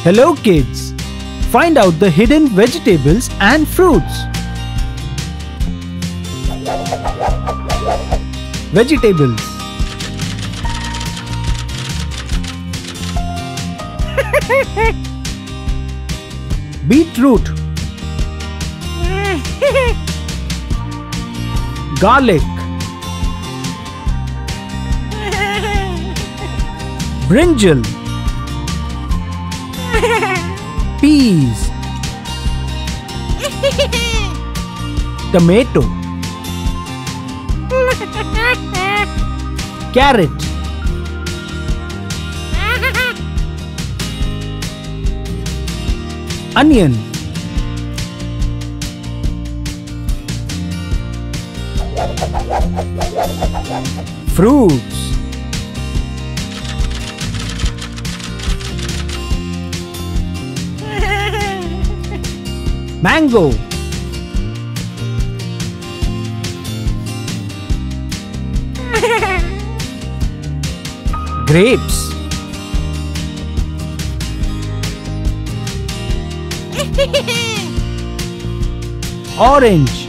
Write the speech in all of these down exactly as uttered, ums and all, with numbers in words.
Hello kids! Find out the hidden vegetables and fruits. Vegetables. Beetroot. Garlic. Brinjal. Peas. Tomato. Carrot. Onion. Fruits. Mango. Grapes. Orange.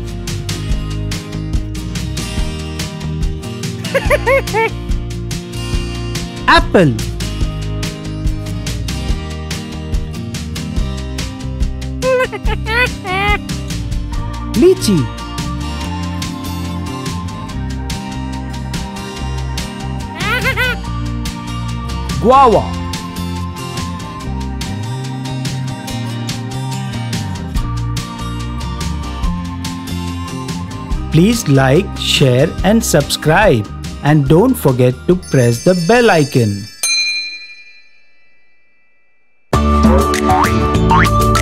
Apple. Lychee. Guava. Please like, share and subscribe, and don't forget to press the bell icon.